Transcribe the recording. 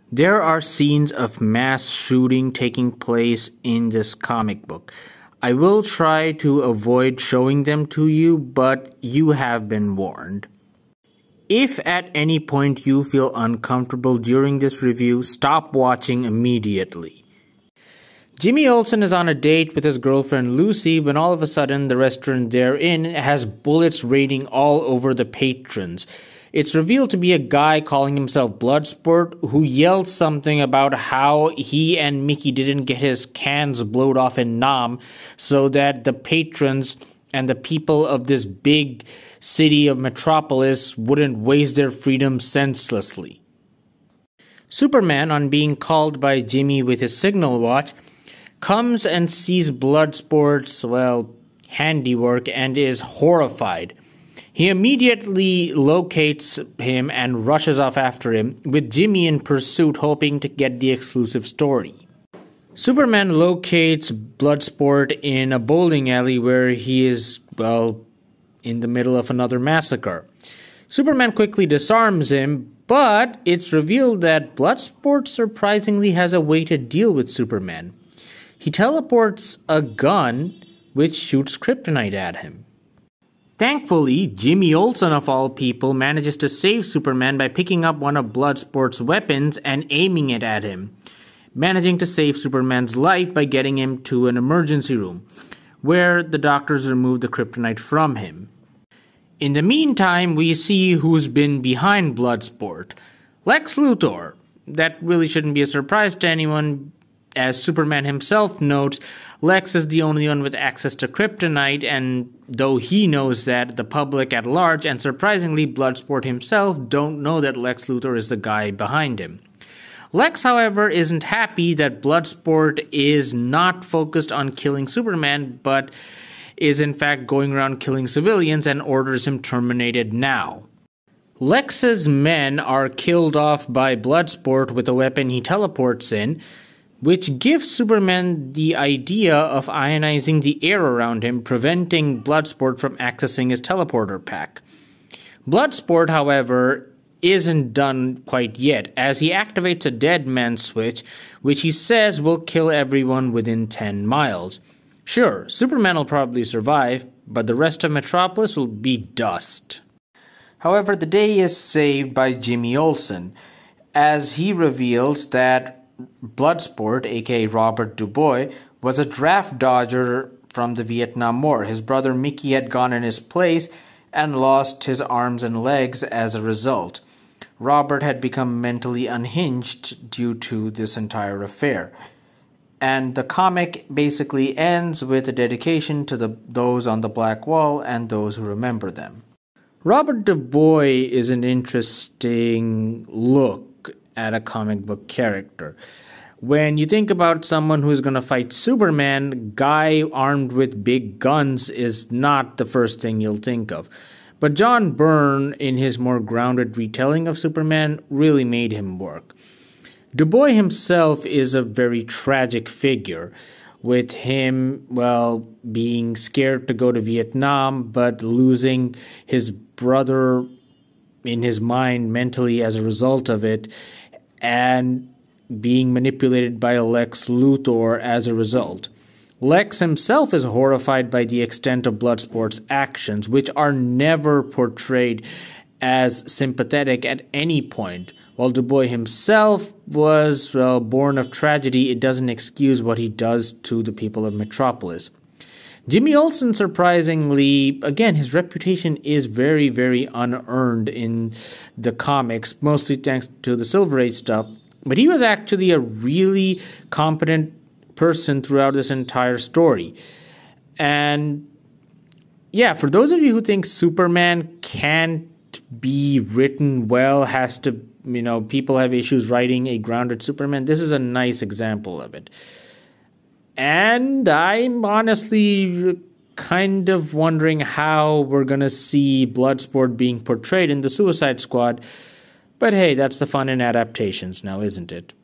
There are scenes of mass shooting taking place in this comic book. I will try to avoid showing them to you, but you have been warned. If at any point you feel uncomfortable during this review, stop watching immediately. Jimmy Olsen is on a date with his girlfriend Lucy when all of a sudden the restaurant they're in has bullets raining all over the patrons. It's revealed to be a guy calling himself Bloodsport who yells something about how he and Mickey didn't get his cans blowed off in Nam so that the patrons and the people of this big city of Metropolis wouldn't waste their freedom senselessly. Superman, on being called by Jimmy with his signal watch, comes and sees Bloodsport's, handiwork and is horrified. He immediately locates him and rushes off after him, with Jimmy in pursuit hoping to get the exclusive story. Superman locates Bloodsport in a bowling alley where he is, in the middle of another massacre. Superman quickly disarms him, but it's revealed that Bloodsport surprisingly has a way to deal with Superman. He teleports a gun which shoots kryptonite at him. Thankfully, Jimmy Olsen of all people manages to save Superman by picking up one of Bloodsport's weapons and aiming it at him, managing to save Superman's life by getting him to an emergency room, where the doctors remove the kryptonite from him. In the meantime, we see who's been behind Bloodsport. Lex Luthor. That really shouldn't be a surprise to anyone. As Superman himself notes, Lex is the only one with access to kryptonite, and though he knows that, the public at large, and surprisingly Bloodsport himself, don't know that Lex Luthor is the guy behind him. Lex, however, isn't happy that Bloodsport is not focused on killing Superman, but is in fact going around killing civilians and orders him terminated now. Lex's men are killed off by Bloodsport with a weapon he teleports in, which gives Superman the idea of ionizing the air around him, preventing Bloodsport from accessing his teleporter pack. Bloodsport, however, isn't done quite yet, as he activates a dead man switch, which he says will kill everyone within 10 miles. Sure, Superman will probably survive, but the rest of Metropolis will be dust. However, the day is saved by Jimmy Olsen, as he reveals that Bloodsport, aka Robert Dubois, was a draft dodger from the Vietnam War. His brother Mickey had gone in his place and lost his arms and legs as a result. Robert had become mentally unhinged due to this entire affair. And the comic basically ends with a dedication to those on the Black Wall and those who remember them. Robert Dubois is an interesting look at a comic book character. When you think about someone who is going to fight Superman, guy armed with big guns is not the first thing you'll think of. But John Byrne, in his more grounded retelling of Superman, really made him work. Dubois himself is a very tragic figure, with him, being scared to go to Vietnam, but losing his brother in his mind mentally as a result of it, and being manipulated by Lex Luthor as a result. Lex himself is horrified by the extent of Bloodsport's actions, which are never portrayed as sympathetic at any point. While Dubois himself was, born of tragedy, it doesn't excuse what he does to the people of Metropolis. Jimmy Olsen, surprisingly, again, his reputation is very, very unearned in the comics, mostly thanks to the Silver Age stuff. But he was actually a really competent person throughout this entire story. And yeah, for those of you who think Superman can't be written well, has to, people have issues writing a grounded Superman, this is a nice example of it. And I'm honestly kind of wondering how we're going to see Bloodsport being portrayed in the Suicide Squad. But hey, that's the fun in adaptations now, isn't it?